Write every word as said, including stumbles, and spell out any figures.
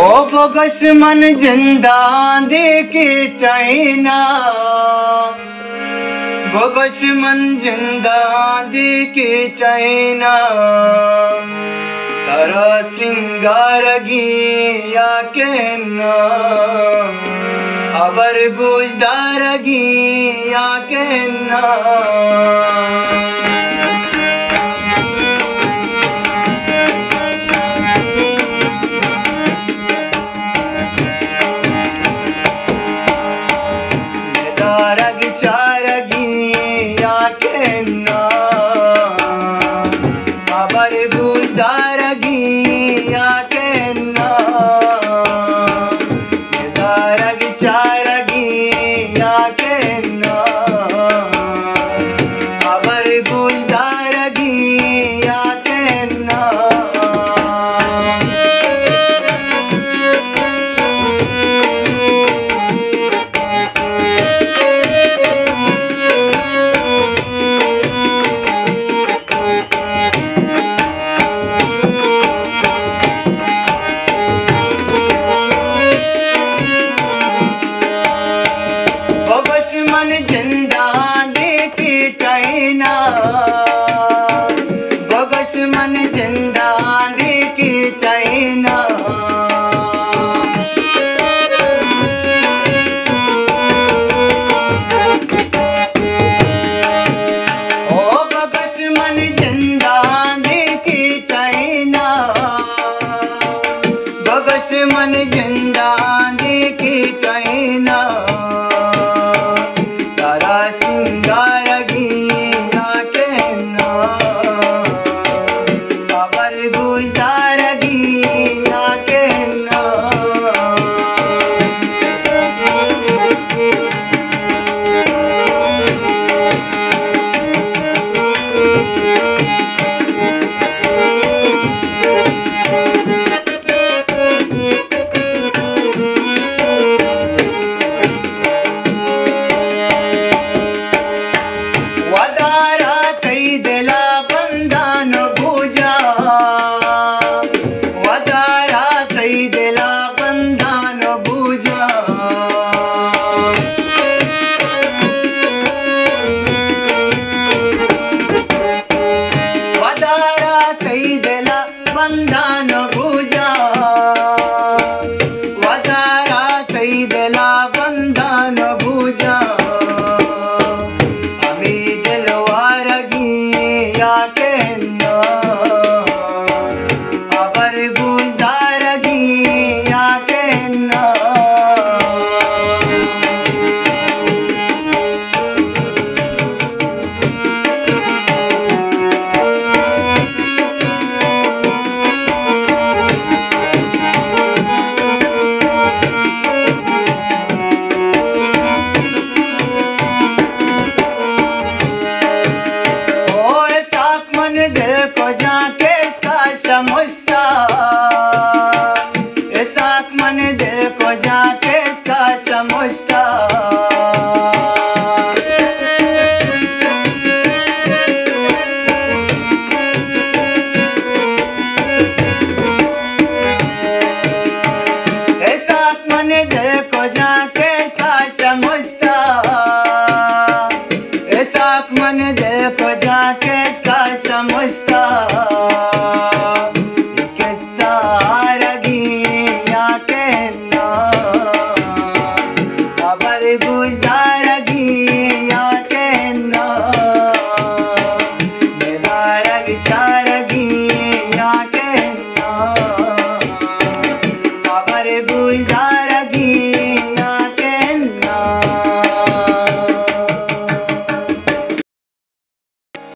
Bugs मन जिंदा देखे टाइना, बगस मन जिंदा देखे टाइना, तारा सिंगार गिया कहना, अबर गुजदार गिया कहना। रग चारगिया कहना, अबर गुजदार गिया कहना, रग चारगिया कहना, अबर गुजदार गिया कहना। मन जिंदा देखे टाइना, बगस मन जिंदा देखे टाइना, ओ बगस मन जिंदा देखे टाइना, बगस मन जिंदा देखे टाइना।